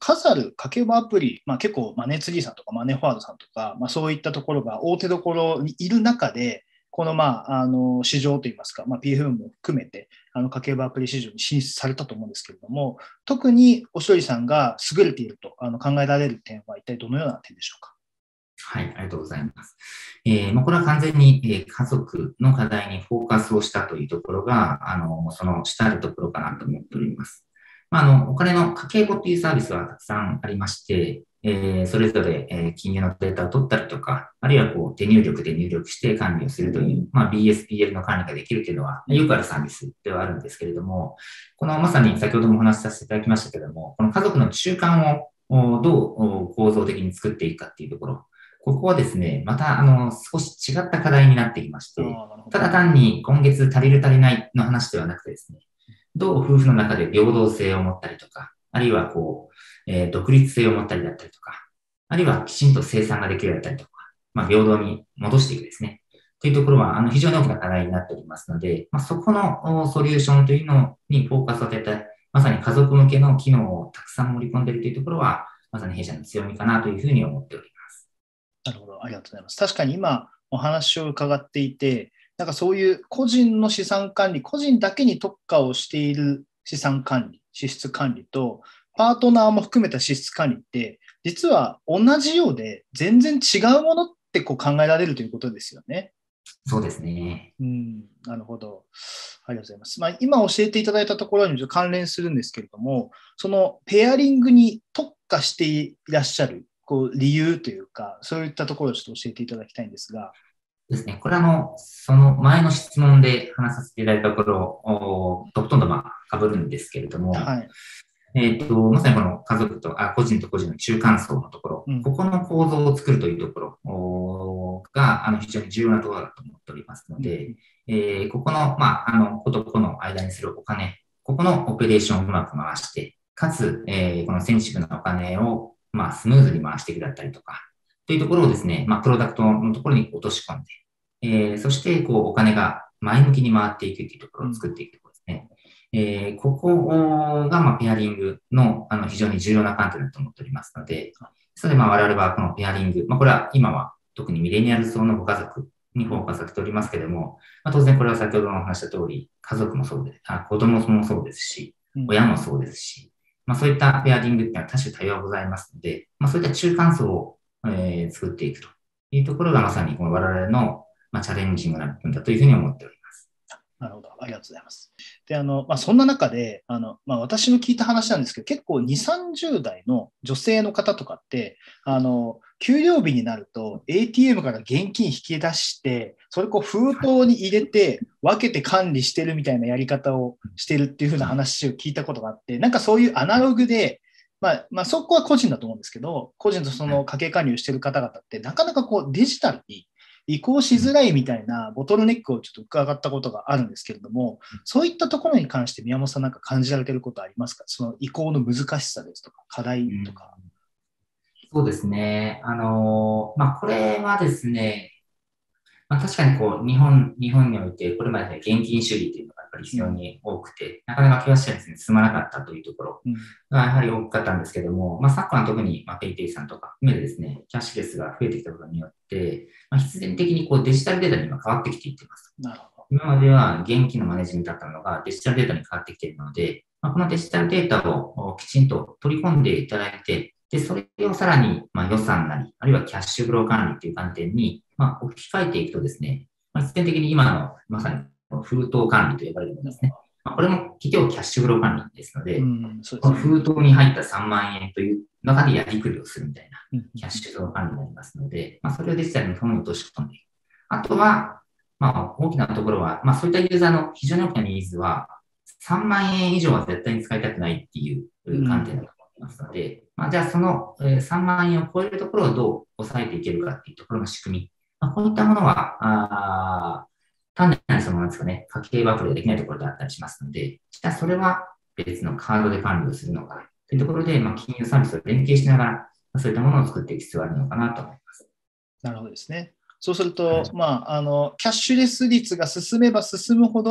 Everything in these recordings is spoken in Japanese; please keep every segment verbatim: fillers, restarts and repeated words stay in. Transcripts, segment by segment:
数ある家計簿アプリ、まあ、結構マネーツリーさんとかマネーフォワードさんとか、まあ、そういったところが大手どころにいる中で、この、まあ、あの市場といいますか、まあ、ピーエフエム も含めてあの家計簿アプリ市場に進出されたと思うんですけれども、特におしどりさんが優れているとあの考えられる点は一体どのような点でしょうか。 はい、ありがとうございます。えーまあ、これは完全に、えー家族の課題にフォーカスをしたというところが、あの、その主たるところかなと思っております。まあ、あの、お金の家計簿というサービスはたくさんありまして、えーそれぞれ、えー金融のデータを取ったりとか、あるいはこう手入力で入力して管理をするという、まあ、ビーエスピーエル の管理ができるというのは、よくあるサービスではあるんですけれども、このまさに先ほどもお話しさせていただきましたけれども、この家族の中間をおどうお構造的に作っていくかっていうところ、ここはですね、また、あの、少し違った課題になっていましあて、 ーなるほど。 ただ単に今月足りる足りないの話ではなくてですね、どう夫婦の中で平等性を持ったりとか、あるいはこう、えー独立性を持ったりだったりとか、あるいはきちんと生産ができるだったりとか、まあ、平等に戻していくですね。というところは、あの、非常に大きな課題になっておりますので、まあ、そこのおソリューションというのにフォーカスを当てた、まさに家族向けの機能をたくさん盛り込んでいるというところは、まさに弊社の強みかなというふうに思っております。 なるほど、ありがとうございます。確かに今お話を伺っていて、なんかそういう個人の資産管理、個人だけに特化をしている資産管理、支出管理と、パートナーも含めた支出管理って、実は同じようで全然違うものってこう考えられるということですよね。 そうですね。 うん、なるほど。ありがとうございます。まあ、今教えていただいたところにちょっと関連するんですけれども、そのペアリングに特化していらっしゃるこう理由というか、そういったところをちょっと教えていただきたいんですが。 ですね。これはあの、その前の質問で話させていただいたところおとほとんどまあ被るんですけれども、 はい。 えっと、まさにこの家族と、あ、個人と個人の中間層のところ、 うん。 ここの構造を作るというところおが、あの、非常に重要なところだと思っておりますのうん。 で、えーここの、まあ、あの、子と子の間にするお金、ここのオペレーションをうまく回して、かつ、えーこのセンシティブなお金を、まあ、スムーズに回していくだったりとか、というところをですね、まあ、プロダクトのところに落とし込んで、えーそして、こう、お金が前向きに回っていくというとこうん。 ろを作っていくところですね。えーここが、まあ、ペアリングの、あの、非常に重要な観点だと思っておりますので、それで、まあ、我々はこのペアリング、まあ、これは今は特にミレニアル層のご家族にフォーカスさせておりますけれども、まあ、当然これは先ほどのお話した通り、家族もそうです、あ、子供もそうですし、 うん。 親もそうですし、まあ、そういったペアリングっていうのは多種多様ございますので、まあ、そういった中間層を、えー作っていくというところがまさにこの我々の、まあ、チャレンジングな部分だというふうに思っております。 なるほど。ありがとうございます。で、あの、まあ、そんな中で、あの、まあ、私の聞いた話なんですけど、結構に、さんじゅう代の女性の方とかって、あの、給料日になると エーティーエム から現金引き出して、それこう封筒に入れて分けて管理してるみたいなやり方をしてるっていう風な話を聞いたことがあって、なんかそういうアナログで、まあ、まあ、そこは個人だと思うんですけど、個人とその家計管理をしてる方々って、なかなかこうデジタルに移行しづらいみたいなボトルネックをちょっと伺ったことがあるんですけれども、そういったところに関して宮本さんなんか感じられていることはありますか？その移行の難しさですとか、課題とか。 そうですね。あのーまあ、これはですね、まあ、確かにこう、日本、日本において、これまで現金主義というのがやっぱり非うん、 常に多くて、なかなか険しいですね、進まなかったというところうん、 がやはり多かったんですけども、まあ、昨今は特に、まあ、ペイペイさんとか含めてですね、キャッシュレスが増えてきたことによって、まあ、必然的にこうデジタルデータに今変わってきていっています。 なるほ今までは現金のマネジメントだったのがデジタルデータに変わってきているので、まあ、このデジタルデータをきちんと取り込んでいただいて、で、それをさらに、まあ、予算なり、あるいはキャッシュフロー管理という観点に、まあ、置き換えていくとですね、まあ、必然的に今の、まさに封筒管理と呼ばれるものですね。まあ、これも企業キャッシュフロー管理ですのど。うで、 ん、そうでこのすね。 封筒に入ったさんまん円という中でやりくりをするみたいなうん、 キャッシュフロー管理になりますので、まあ、それをデジタルの方に落とし込んでいく。あとは、まあ、大きなところは、まあ、そういったユーザーの非常に大きなニーズは、さんまん円以上は絶対に使いたくないっていう観点だと思いますので、まあ、じゃあそのさんまん円を超えるところをどう抑えていけるかっていうところの仕組み、まあ、こういったものは、あ単なるそのなんですかね、家計簿アプリができないところであったりしますので、じゃあそれは別のカードで管理をするのかというところで、まあ、金融サービスを連携しながら、そういったものを作っていく必要があるのかなと思います。 なるほどですね。そうすると、 はい。 まあ、あの、キャッシュレス率が進めば進むほど、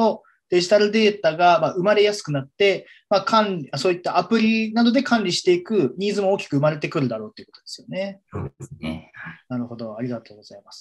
デジタルデータがまあ生まれやすくなって、まあ、管理、そういったアプリなどで管理していくニーズも大きく生まれてくるだろうということですよね。 そうですね。 なるほど。ありがとうございます。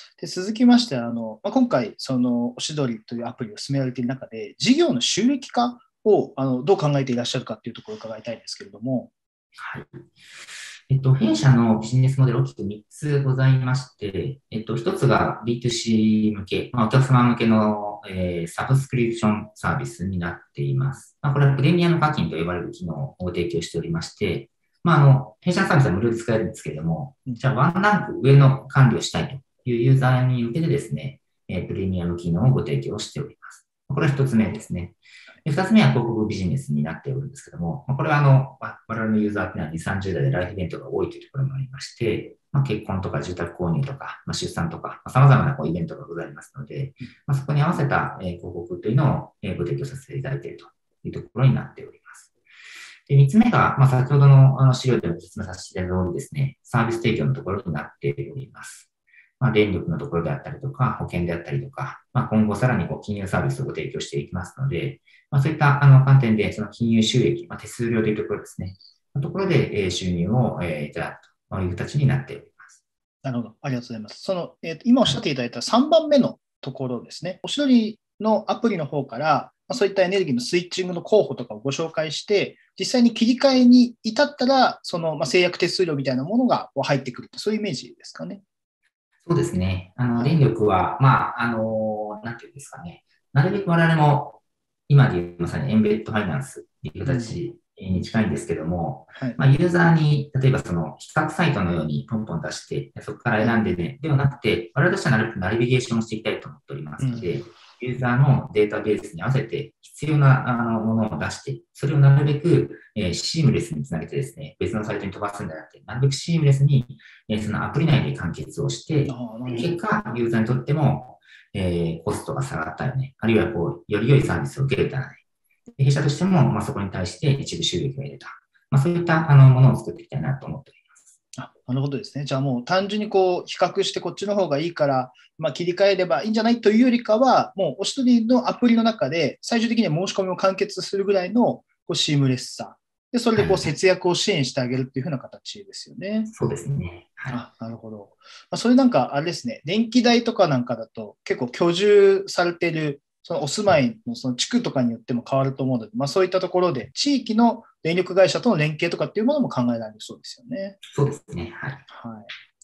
で、続きまして、あの、まあ、今回、その、おしどりというアプリを進められている中で、事業の収益化をあのどう考えていらっしゃるかというところを伺いたいんですけれども。 はい。えっと、弊社のビジネスモデル大きくみっつございまして、えっと、ひとつが ビーツーシー 向け、まあ、お客様向けの、えーサブスクリプションサービスになっています。まあ、これはプレミアム課金と呼ばれる機能を提供しておりまして、まあ、あの、弊社のサービスは無料で使えるんですけれども、じゃあワンランク上の管理をしたいというユーザーに向けてですね、えープレミアム機能をご提供しております。これはひとつめですね。で二つ目は広告ビジネスになっておるんですけども、これはあの、我々のユーザーっていうのはに、さんじゅう代でライフイベントが多いというところもありまして、まあ、結婚とか住宅購入とか、まあ、出産とか、まあ、様々なこうイベントがございますので、まあ、そこに合わせた、えー広告というのを、えーご提供させていただいているというところになっております。で、三つ目が、まあ、先ほどのあの資料でも説明させていただいた通りですね、サービス提供のところになっております。まあ、電力のところであったりとか、保険であったりとか、まあ、今後さらにこう金融サービスをご提供していきますので、まあ、そういったあの観点で、その金融収益、まあ、手数料というところですね、のところでえー収入をえーいただくという形になっております。 なるほど。ありがとうございます。その、えーと今おっしゃっていただいたさんばんめのところですね。おしどりのアプリの方から、まあ、そういったエネルギーのスイッチングの候補とかをご紹介して、実際に切り替えに至ったら、その、まあ、制約手数料みたいなものがこう入ってくると、そういうイメージですかね。 そうですね。あの、 はい。 電力は、まあ、あの、なんていうんですかね。なるべく我々も、今でいうまさにエンベッドファイナンスっていううん。 形に近いんですけども、 はい。 まあ、ユーザーに、例えばその、比較サイトのようにポンポン出して、そこから選んでね、ではなくて、我々としてはなるべくナビゲーションをしていきたいと思っておりまうん。 すので、ユーザーのデータベースに合わせて必要なあのものを出して、それをなるべく、えーシームレスにつなげてですね、別のサイトに飛ばすんじゃなくて、なるべくシームレスに、えーそのアプリ内で完結をして、 ああ、なるほど。 結果、ユーザーにとっても、えーコストが下がったよね、あるいはこう、より良いサービスを受けれたらね、弊社としても、まあ、そこに対して一部収益が得れた。まあ、そういったあのものを作っていきたいなと思っております。 あ、なるほどですね。じゃあもう単純にこう比較してこっちの方がいいから、まあ、切り替えればいいんじゃないというよりかは、もうお一人のアプリの中で最終的には申し込みを完結するぐらいのこうシームレスさ。で、それでこうはい。 節約を支援してあげるっていう風な形ですよね。 そうですね。はい。 あ、なるほど。まあ、それなんかあれですね、電気代とかなんかだと結構居住されているそのお住まいのその地区とかによっても変わると思うので、まあ、そういったところで地域の電力会社との連携とかっていうものも考えられるそうですよね。 そうですね。はい。 はい。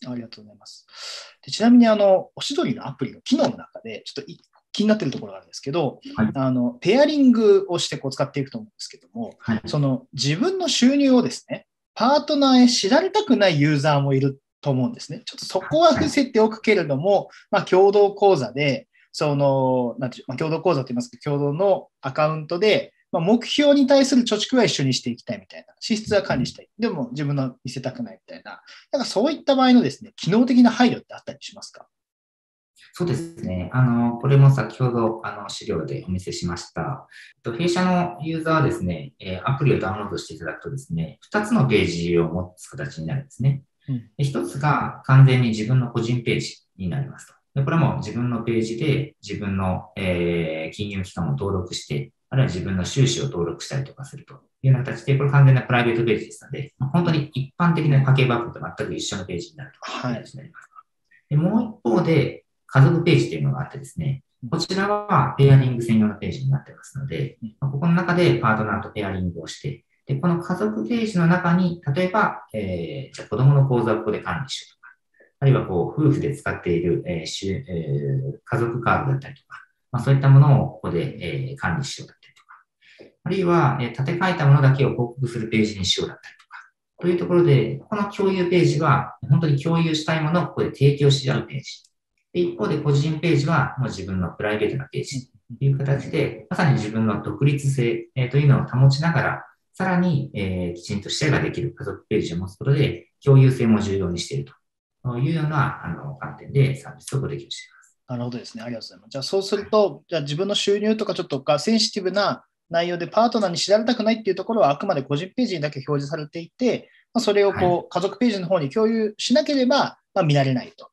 ありがとうございます。でちなみに、あの、おしどりのアプリの機能の中で、ちょっとい気になっているところがあるんですけど、 はい。 あの、ペアリングをしてこう使っていくと思うんですけども、 はい。 その自分の収入をですね、パートナーへ知られたくないユーザーもいると思うんですね。ちょっとそこははい。 伏せておくけれども、まあ、共同口座で、その、なんていう、まあ、共同口座と言いますか、共同のアカウントで、まあ、目標に対する貯蓄は一緒にしていきたいみたいな。支出は管理したい。でも自分の見せたくないみたいな。なんかそういった場合のですね、機能的な配慮ってあったりしますか？ そうですね。あの、これも先ほど、あの、資料でお見せしました。えっと弊社のユーザーはですね、えーアプリをダウンロードしていただくとですね、ふたつのページを持つ形になるんですね。 うん。 でひとつが完全に自分の個人ページになりますと。でこれも自分のページで自分の、えー金融機関を登録して、あるいは自分の収支を登録したりとかするというような形で、これ完全なプライベートページですので、まあ本当に一般的な家計簿アプリと全く一緒のページになるというはい。 形になります。でもう一方で、家族ページというのがあってですね、こちらはペアリング専用のページになってますので、まあここの中でパートナーとペアリングをして、で、この家族ページの中に、例えば、えー、じゃあ子供の口座をここで管理しようとか、あるいはこう、夫婦で使っている、えーしゅえー家族カードだったりとか、まあ、そういったものをここで、えー管理しようだったりとか、あるいは、えー立て替えたものだけを報告するページにしようだったりとか、というところで、この共有ページは、本当に共有したいものをここで提供し合うページ。で一方で、個人ページはもう自分のプライベートなページという形で、まさに自分の独立性というのを保ちながら、さらに、えーきちんとシェアができる家族ページを持つことで、共有性も重要にしているというようなあの観点でサービスをご提供しています。 なるほどですね。ありがとうございます。じゃあそうすると、じゃあ自分の収入とかちょっとかセンシティブな内容でパートナーに知られたくないっていうところはあくまで個人ページにだけ表示されていて、まあ、それをはい。 こう家族ページの方に共有しなければ、まあ、見られないと。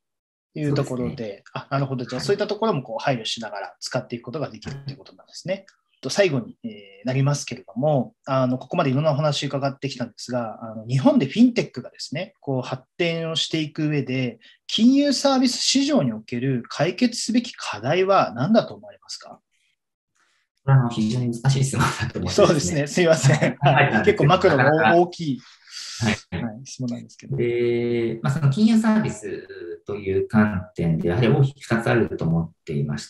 いうところで、 そうですね。 あ、なるほど。じゃあ、 はい。 そういったところもこう配慮しながら使っていくことができるということなんですね。と最後に、えーなりますけれども、あのここまでいろんなお話伺ってきたんですが、あの日本でフィンテックがですね、こう発展をしていく上で、金融サービス市場における解決すべき課題は何だと思われますか？ これはあの非常に難しい質問だと思ってですね、 そうですね。すいません。 考はい。 えたんですけど、 結構マクロなかなか、 の大きい、 はい。 はい、質問なんですけど。 で、まあ、その金融サービスという観点で、やはり大きくふたつあると思っていまして、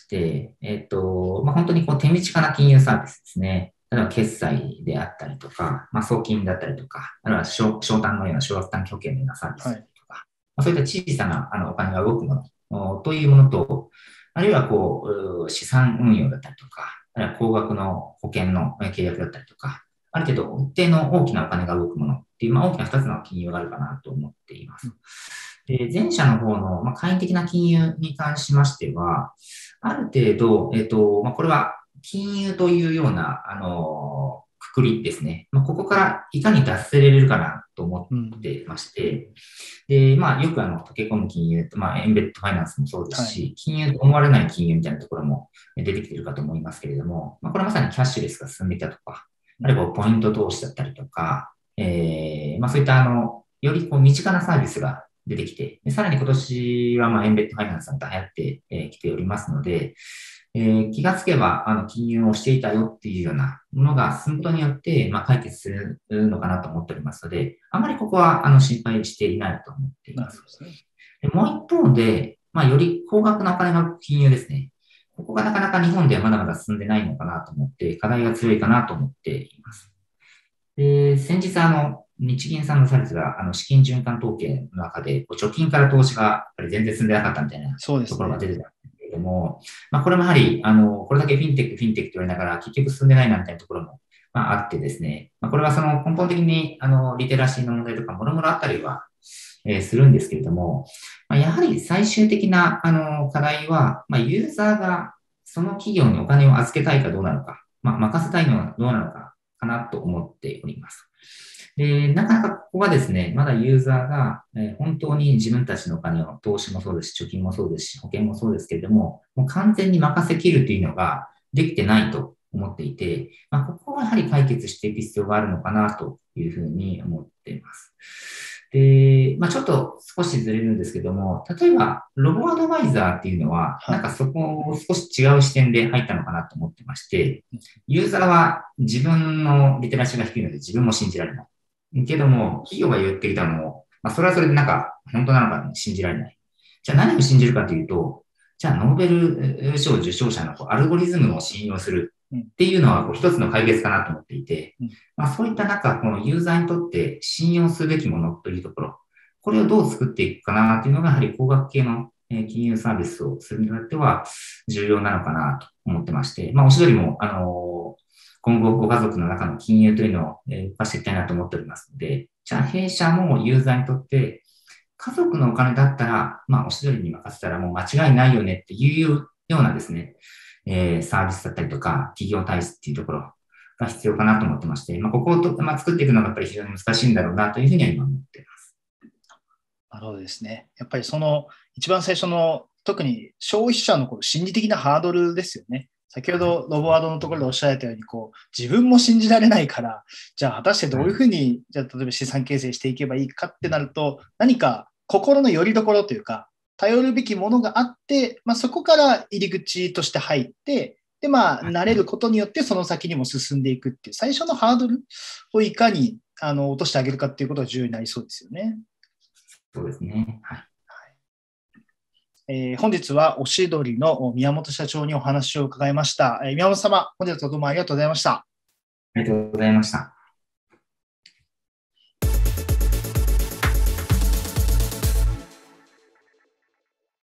えっと、まあ、本当にこう手短な金融サービスですね。例えば決済であったりとか、まあ、送金だったりとか、あるいは商商単のような少額短期保険のようなサービスはい。 とか、まあ、そういった小さなあのお金が動くものおというものと、あるいはこう、う資産運用だったりとか、あるいは高額の保険のえ契約だったりとか、ある程度一定の大きなお金が動くものっていう、まあ、大きなふたつの金融があるかなと思っています。で、前者の方の、まあ、簡易的な金融に関しましては、ある程度、えっと、まあ、これは金融というような、あの、くくりですね。まあ、ここからいかに脱せれるかなと思うってん。 まして、で、まあ、よくあの、溶け込む金融と、まあ、エンベッドファイナンスもそうですはい。 し、金融と思われない金融みたいなところも出てきているかと思いますけれども、まあ、これまさにキャッシュレスが進んでいたとか、あるいはポイント投資だったりとか、えー、まあ、そういったあの、よりこう身近なサービスが出てきて、でさらに今年はまあエンベッドファイナンスが流行ってき、えー、ておりますので、えー、気がつけばあの金融をしていたよっていうようなものが進むことによって、まあ、解決するのかなと思っておりますので、あまりここはあの心配していないと思っていなるます。 ほどですね。 でもう一方で、まあ、より高額なお金が金融ですね。ここがなかなか日本ではまだまだ進んでないのかなと思って、課題が強いかなと思っています。で、先日、あの、日銀さんのサービスが、あの、資金循環統計の中で、こう貯金から投資がやっぱり全然進んでなかったみたいなところがそうですね。 出てたんですけれども、まあ、これもやはり、あの、これだけフィンテック、フィンテックと言われながら、結局進んでないなみたいなところも、まあ、あってですね、まあ、これはその根本的に、あの、リテラシーの問題とか、もろもろあったりは、えーするんですけれども、まあ、やはり最終的な、あの、課題は、まあ、ユーザーがその企業にお金を預けたいかどうなのか、まあ、任せたいのはどうなのか、かなと思っております。で、なかなかここはですね、まだユーザーが、えー本当に自分たちのお金を、投資もそうですし、貯金もそうですし、保険もそうですけれども、もう完全に任せきるというのができてないと思っていて、まあ、ここはやはり解決していく必要があるのかなというふうに思っています。で、まあ、ちょっと少しずれるんですけども、例えば、ロボアドバイザーっていうのは、 はい。 なんかそこを少し違う視点で入ったのかなと思ってまして、ユーザーは自分のリテラシーが低いので自分も信じられない。けども、企業が言っていたのを、まあ、それはそれでなんか、本当なのか信じられない。じゃあ何を信じるかというと、じゃあノーベル賞受賞者のこうアルゴリズムを信用するうん。 っていうのはこう一つの解決かなと思っていて、 うん。 まあ、そういった中、このユーザーにとって信用すべきものというところ、これをどう作っていくかなというのが、やはり高額系のえー金融サービスをするにあっては重要なのかなと思ってまして、まあ、おしどりも、あのー今後ご家族の中の金融というのをえー動かしていきたいなと思っておりますので、じゃあ弊社もユーザーにとって家族のお金だったら、まあ、おしどりに任せたらもう間違いないよねっていうようなですね、えーサービスだったりとか、企業体質っていうところが必要かなと思ってまして、まあ、ここをと、まあ、作っていくのがやっぱり非常に難しいんだろうなというふうには今思っています。 なるほどですね。やっぱりその一番最初の特に消費者のこの心理的なハードルですよね。先ほはい。 どロボワードのところでおっしゃられたようにこう自分も信じられないから、じゃあ果たしてどういうはい。 ふうにじゃあ例えば資産形成していけばいいかってなると、何か心の拠り所というか頼るべきものがあって、まあ、そこから入り口として入って、でまあ慣れることによってその先にも進んでいくっていう最初のハードルをいかにあの落としてあげるかっていうことが重要になりそうですよね。 そうですね。はい。 えー本日はおしどりの宮本社長にお話を伺いました。えー宮本様、本日はどうもありがとうございました。 ありがとうございました。